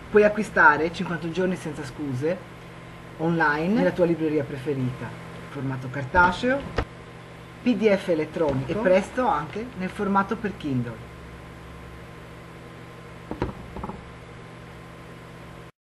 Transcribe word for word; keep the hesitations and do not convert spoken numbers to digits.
Puoi acquistare cinquanta giorni senza scuse online nella tua libreria preferita, formato cartaceo, P D F elettronico e presto anche nel formato per Kindle.